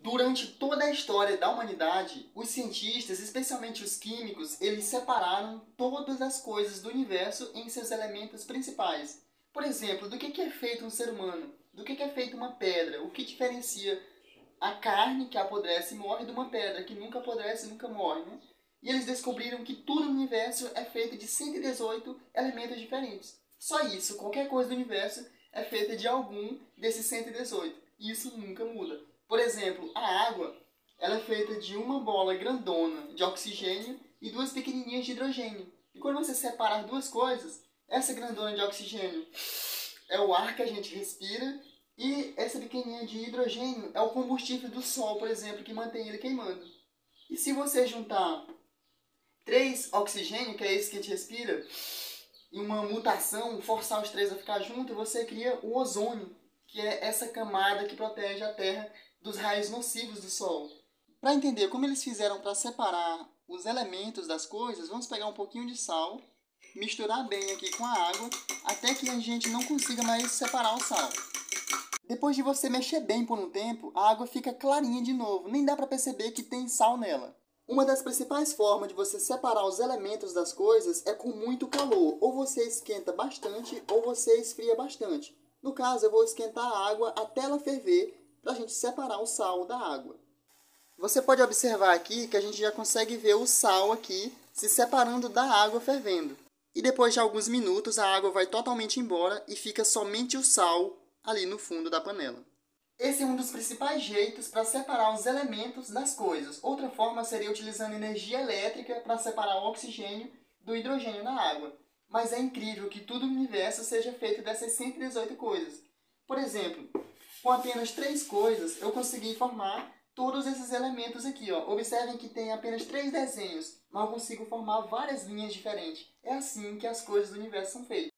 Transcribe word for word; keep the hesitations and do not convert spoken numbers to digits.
Durante toda a história da humanidade, os cientistas, especialmente os químicos, eles separaram todas as coisas do universo em seus elementos principais. Por exemplo, do que é feito um ser humano? Do que é feita uma pedra? O que diferencia a carne que apodrece e morre de uma pedra que nunca apodrece e nunca morre, né? E eles descobriram que tudo no universo é feito de cento e dezoito elementos diferentes. Só isso, qualquer coisa do universo é feita de algum desses cento e dezoito. E isso nunca muda. Por exemplo, a água, ela é feita de uma bola grandona de oxigênio e duas pequenininhas de hidrogênio. E quando você separa as duas coisas, essa grandona de oxigênio é o ar que a gente respira e essa pequenininha de hidrogênio é o combustível do Sol, por exemplo, que mantém ele queimando. E se você juntar três oxigênio, que é esse que a gente respira, e uma mutação, forçar os três a ficar juntos, você cria o ozônio, que é essa camada que protege a Terra dos raios nocivos do Sol. Para entender como eles fizeram para separar os elementos das coisas, vamos pegar um pouquinho de sal, misturar bem aqui com a água, até que a gente não consiga mais separar o sal. Depois de você mexer bem por um tempo, a água fica clarinha de novo, nem dá para perceber que tem sal nela. Uma das principais formas de você separar os elementos das coisas é com muito calor. Ou você esquenta bastante, ou você esfria bastante. No caso, eu vou esquentar a água até ela ferver, para a gente separar o sal da água. Você pode observar aqui que a gente já consegue ver o sal aqui se separando da água fervendo. E depois de alguns minutos, a água vai totalmente embora e fica somente o sal ali no fundo da panela. Esse é um dos principais jeitos para separar os elementos das coisas. Outra forma seria utilizando energia elétrica para separar o oxigênio do hidrogênio na água. Mas é incrível que tudo no universo seja feito dessas cento e dezoito coisas. Por exemplo, com apenas três coisas, eu consegui formar todos esses elementos aqui. Ó. Observem que tem apenas três desenhos, mas eu consigo formar várias linhas diferentes. É assim que as coisas do universo são feitas.